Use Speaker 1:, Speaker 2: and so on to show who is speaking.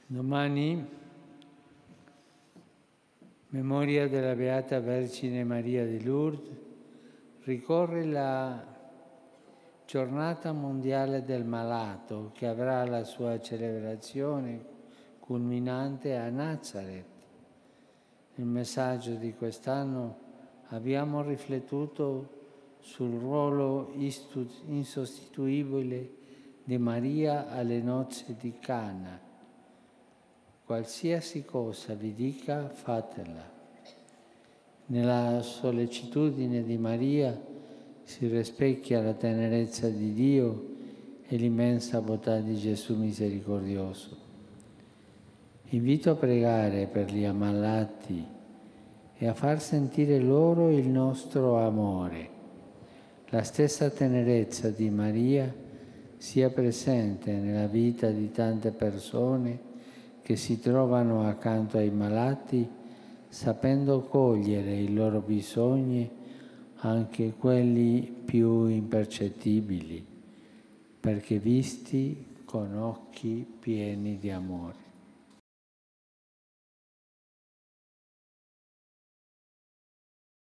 Speaker 1: Domani, memoria della Beata Vergine Maria di Lourdes, ricorre la Giornata Mondiale del Malato, che avrà la sua celebrazione culminante a Nazareth. Nel messaggio di quest'anno abbiamo riflettuto sul ruolo insostituibile di Maria alle nozze di Cana. Qualsiasi cosa vi dica, fatela. Nella sollecitudine di Maria si rispecchia la tenerezza di Dio e l'immensa bontà di Gesù misericordioso. Invito a pregare per gli ammalati e a far sentire loro il nostro amore. La stessa tenerezza di Maria sia presente nella vita di tante persone che si trovano accanto ai malati, sapendo cogliere i loro bisogni, anche quelli più impercettibili, perché visti con occhi pieni di amore.